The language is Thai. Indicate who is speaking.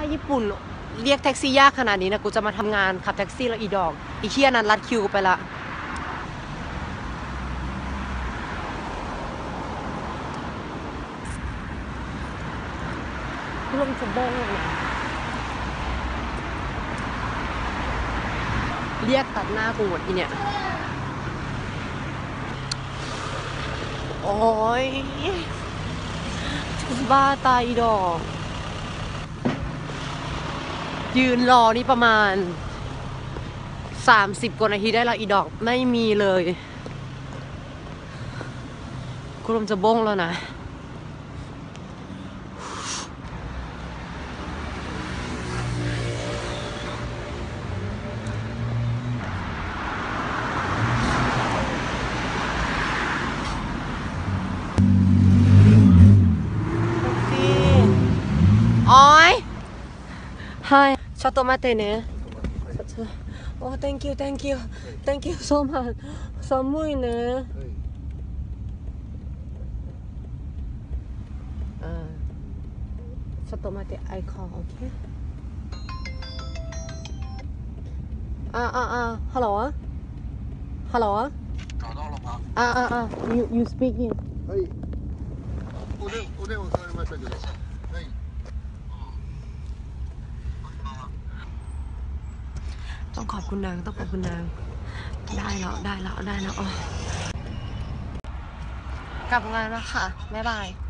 Speaker 1: ญี่ปุ่นเรียกแท็กซี่ยากขนาดนี้นะกูจะมาทำงานขับแท็กซี่แล้วอีดอกอีเคียนั้นรัดคิวไปละลมจะบ้องเลยเรียกตัดหน้ากูหมดอีเนี่ยโอ้ยบ้าตายดอกยืนรอนี่ประมาณ30 กว่านาทีได้แล้วอีดอกไม่มีเลยกูลมจะบ้งแล้วนะHi, ちょっと待ってね。Oh, thank you, thank you, thank you so much. 寒いね。ちょっと待って、I call, okay? ฮัลโหลฮัลโหล找到了吗you speaking はいお電話されましたけどはいต้องขอบคุณนางต้องขอบคุณนางได้แล้วกลับงานแล้วค่ะบ๊ายบาย